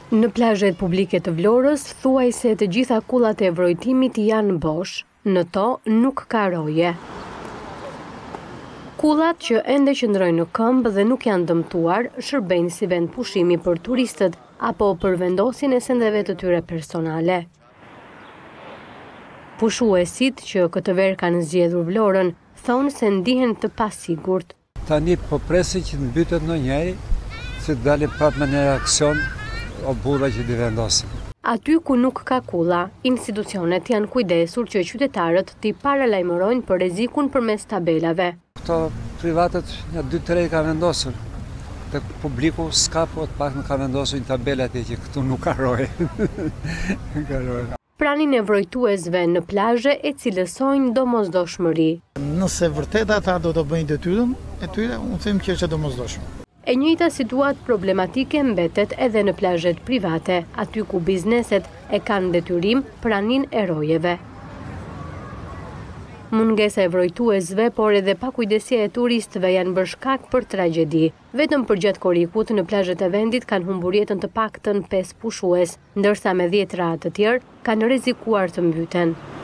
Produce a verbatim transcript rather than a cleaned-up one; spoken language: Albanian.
Në plazhet publike të Vlorës, thuaj se të gjitha kullat e vrojtimit janë bosh, në to nuk ka roje. Kullat që ende qëndrojnë në këmbë dhe nuk janë dëmtuar, shërbejnë si vend pushimi për turistët apo për vendosjen e sendeve të tyre personale. Pushuesit që këtë verë kanë zgjedhur Vlorën, thonë se ndihen të pasigurt. Tani po presi që të mbytet ndonjëri, që të dalim prapë me një reaksion o burra që di vendosin. Aty ku nuk ka kulla, institucionet janë kujdesur që qytetarët t'i paralajmërojnë për rrezikun përmes tabelave. Këto privatet një dy tre ka vendosur. Dhe publiku s'ka, po të pak në ka vendosur një tabela atje që këtu nuk ka roje. Pranin e vrojtuesve në plazhe e cilësojnë domosdoshmëri. Nëse vërtet ata do të bëjnë detyrën e tyre, unë them që është e domosdoshme. E njëjta situatë problematike mbetet edhe në plazhet private, aty ku bizneset e kanë detyrim pranin e rojeve. Mungesa e vrojtuesve, por edhe pakujdesia e turistëve janë bërë shkak për tragjedi. Vetëm për gjatë korrikut në plazhet e vendit kanë humbur jetën të paktën pesë pushues, ndërsa me dhjetra të tjerë kanë rrezikuar të mbyten.